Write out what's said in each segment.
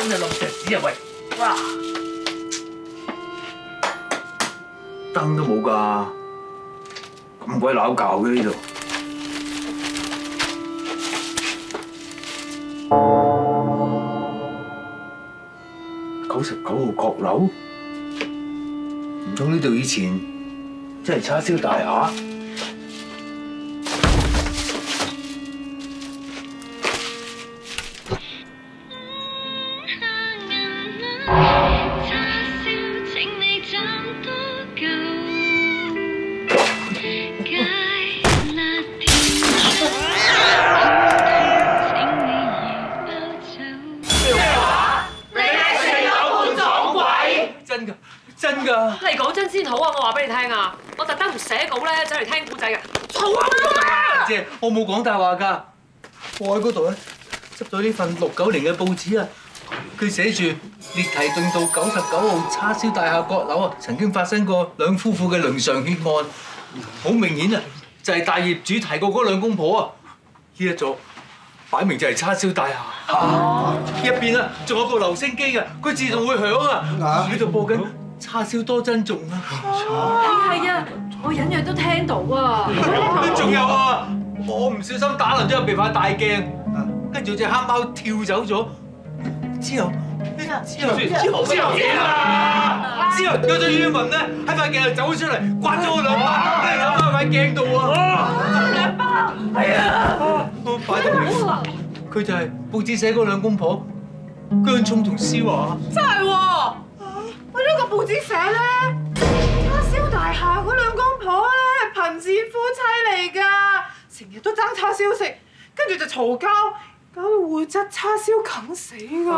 就冧石屎啊喂！哇！燈都冇㗎，咁鬼鬧教嘅呢度。99號閣樓，唔通呢度以前真係叉燒大廈？真㗎！ 你講真先好啊！我話俾你聽啊，我特登唔寫稿咧，走嚟聽古仔嘅。嘈啊！ 姐，我冇講大話㗎，我喺嗰度咧執咗呢份69年嘅報紙啊，佢寫住列堤頓道99號叉燒大廈閣樓啊，曾經發生過兩夫婦嘅倫常血案，好明顯啊，就係大業主提過嗰兩公婆啊，呢一座擺明就係叉燒大廈。入邊啊，仲有部留聲機㗎，佢自動會響啊，喺度播緊。叉燒多珍重啊！ 係啊，我隱約都聽到啊。 仲有啊，我唔小心打爛咗入邊塊大鏡，跟住隻黑貓跳走咗，之後有隻雨雲咧喺塊鏡度走咗出嚟，刮咗我兩巴，喺塊鏡度啊！ 兩巴？係啊！ 擺到明，佢就係報紙寫嗰兩公婆，姜聰同思華。 真係喎！我呢個報紙寫咧，叉燒大廈嗰兩公婆咧係貧賤夫妻嚟㗎，成日都爭叉燒食，跟住就嘈交，搞到會質叉燒啃死㗎。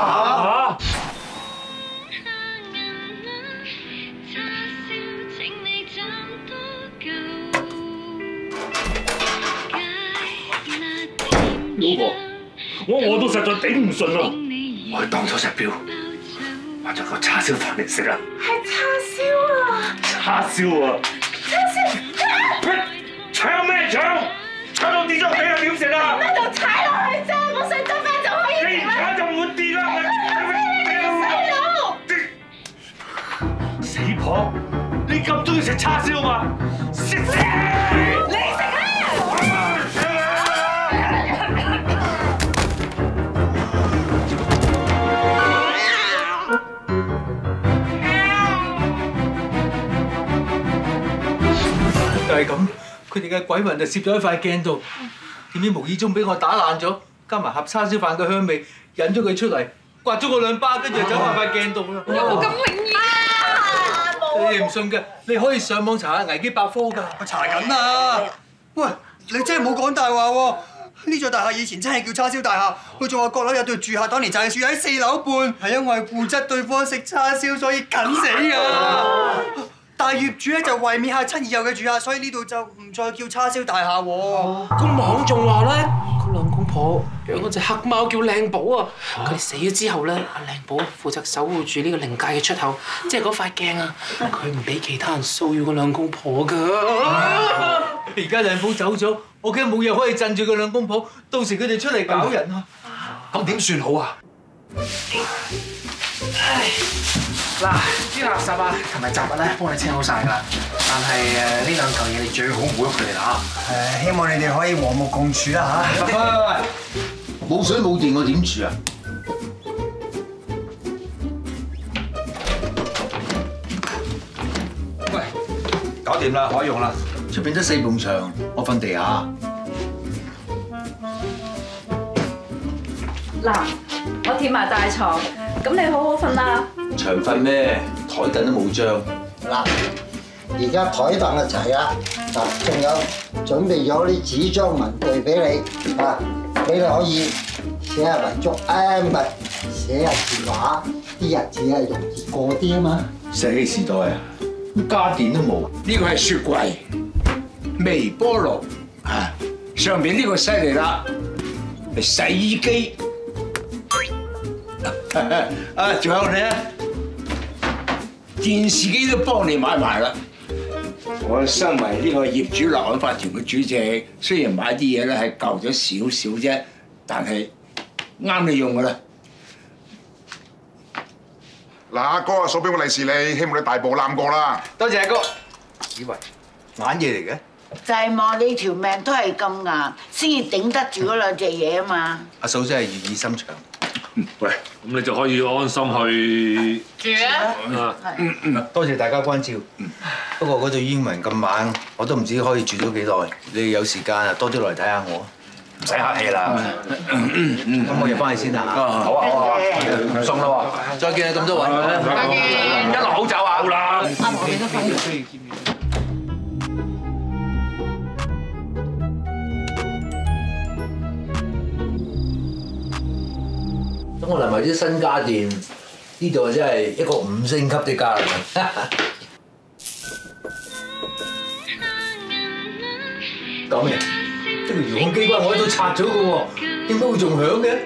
老婆，我餓到實在頂唔順啦！ 我當咗隻錶。買咗個叉燒飯嚟食啊！ 係叉燒啊！ 叉燒啊！ 叉燒！ 搶咩搶？搶到跌咗地啊！點食啊？ 喺度踩落去啫，冇水執翻就可以你唔踩就唔會跌啦！死婆！你咁中意食叉燒嘛？食！你食啊！ 就係咁，佢哋嘅鬼魂就攝咗喺塊鏡度，點知無意中俾我打爛咗，加埋盒叉燒飯嘅香味，引咗佢出嚟，刮咗我兩巴，跟住就走埋塊鏡度啦。 有冇咁靈異啊？ 你哋唔信嘅，你可以上網查下維基百科㗎。 我查緊啊！喂，你真係冇講大話喎！呢座大廈以前真係叫叉燒大廈，佢仲話閣樓有對住客當年就係住喺4樓半，係因為負責對方食叉燒所以緊死啊！大業主咧就為免嚇親已有嘅住客，所以呢度就唔再叫叉燒大廈喎。 個網仲話咧，嗰兩公婆養嗰隻黑貓叫靚寶啊！佢哋死咗之後咧，阿靚寶負責守護住呢個靈界嘅出口，即係嗰塊鏡啊！佢唔俾其他人騷擾嗰兩公婆㗎。 而家靚寶走咗，我驚冇嘢可以鎮住佢兩公婆，到時佢哋出嚟搞人啊！ 咁點算好啊？ 嗱，啲垃圾啊同埋雜物咧，幫你清好晒㗎。但係呢兩嚿嘢你最好唔好喐佢哋啦嚇。 希望你哋可以和睦共處啦嚇。 喂，冇水冇電我點住啊？ 喂，搞掂啦，可以用啦。 出邊得4埲牆，我瞓地下。 嗱，我貼埋大床，咁你好好瞓啦。 長瞓咩？台凳都冇張。 嗱，而家台凳就齊啦，嗱，仲有準備咗啲紙張文具俾你，啊，俾你可以寫下遺囑，唔係寫下字畫，啲日子係容易過啲啊嘛。 石器時代啊，家電都冇。 呢個係雪櫃、微波爐啊，上邊呢個犀利啦，係洗衣機。啊，仲有咧，電視機都幫你買埋啦。我身為呢個業主立案法團嘅主席，雖然買啲嘢咧係舊咗少少啫，但係啱你用噶啦。 嗱，阿哥啊，送俾我利是你，希望你大步攬過啦。 多謝阿哥。以為玩嘢嚟嘅？ 就係望你條命都係咁硬，先至頂得住嗰兩隻嘢啊嘛。 阿嫂真係願意心腸。 喂，咁你就可以安心去住啊！ 多謝大家關照。不過嗰對英文咁猛，我都唔知可以住咗幾耐。你哋有時間啊，多啲落嚟睇下我。 唔使客氣啦。 咁我入翻去先啦。 好啊好啊，唔送啦喎。 再見啊，咁多位。 再見。 一路好走啊！好啦。 啱我哋都快。 咁我嚟埋啲新家電，呢度真係一個5星級的家嚟嘅。搞咩？呢個遙控機關我喺度拆咗嘅喎，點解會仲響嘅？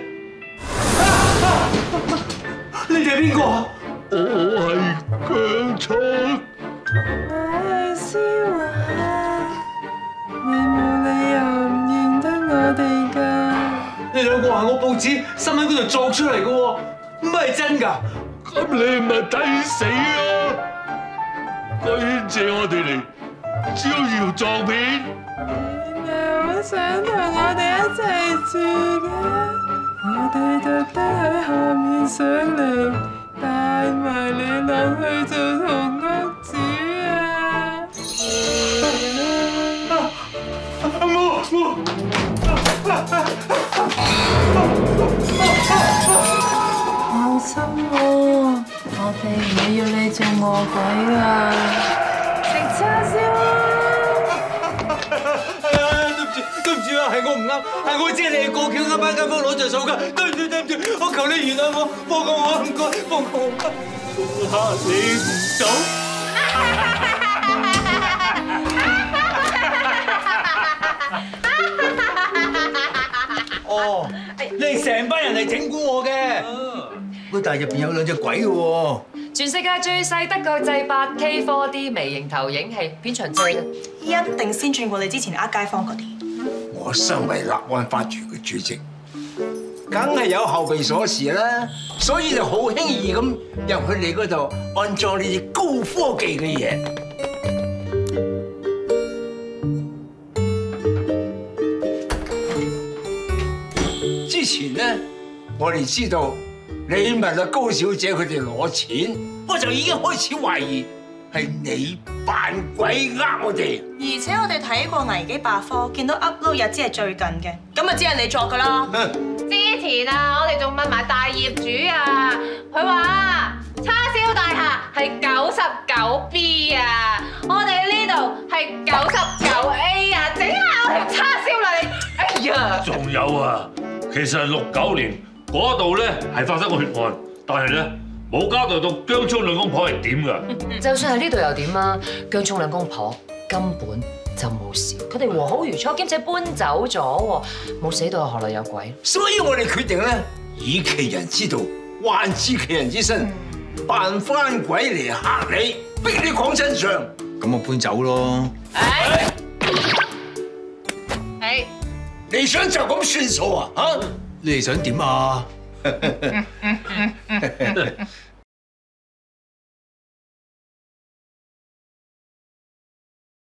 你哋係邊個啊？ 我係姜葱。 思華，你冇理由唔認得我哋㗎。 你兩個係我報紙新聞嗰度作出嚟嘅喎，唔係真㗎。 咁你咪抵死啊！居然借我哋嚟招搖撞騙。 你咪好想同我哋一齊住嘅，我哋特登喺下面上嚟帶埋你落去做同屋主啊！放心喎，我哋唔會要你做餓鬼㗎，食叉燒啊！ 對唔住啊，係我唔啱，係我知你係過橋啱班街坊攞著數㗎，對唔住，我求你原諒我，放過我，唔該，放過我。 嚇你唔到。 哦，你哋成班人嚟整蠱我嘅。喂，但係入邊有兩隻鬼嘅喎。 全世界最細得國際8K 4D 微型投影器，邊場最咧？ 一定先轉過你之前呃街坊嗰啲。 我身為立案法團嘅主席，梗係有後備鎖匙啦，所以就好輕易咁入去你嗰度安裝呢啲高科技嘅嘢。之前咧，我哋知道你問阿高小姐佢哋攞錢，我就已經開始懷疑係你扮鬼呃我哋。 而且我哋睇過維基百科，見到 upload 日子係最近嘅，咁咪知係你作㗎啦。 之前啊，我哋仲問埋大業主啊，佢話叉燒大廈係99B 啊，我哋呢度係99A 啊，整下我條叉燒啦你！哎呀！ 仲有啊，其實係69年嗰度咧係發生過血案，但係咧冇交代到姜葱兩公婆係點㗎。 就算係呢度又點啊？姜葱兩公婆根本就冇事，佢哋和好如初，兼且搬走咗喎，冇死到何來有鬼？ 所以我哋決定咧，以其人之道還治其人之身，扮翻鬼嚟嚇你，逼你講真相。 咁我搬走咯。 你想就咁算數啊？嚇！ 你哋想點啊？